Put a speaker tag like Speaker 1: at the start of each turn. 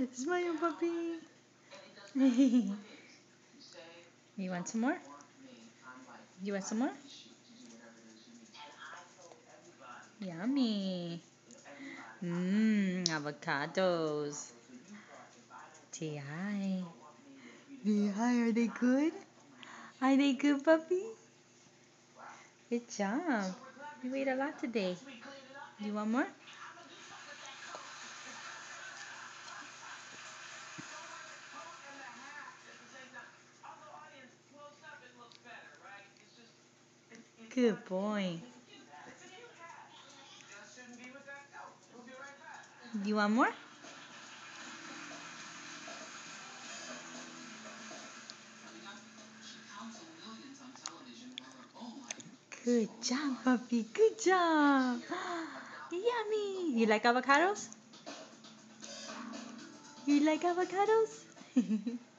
Speaker 1: Smile, puppy. You want some more? You want some more? Yummy. Avocados. T.I. T.I., are they good? Are they good, puppy? Good job. You ate a lot today. You want more? Good boy. You want more? Good job, puppy. Good job. Yummy. You like avocados? You like avocados?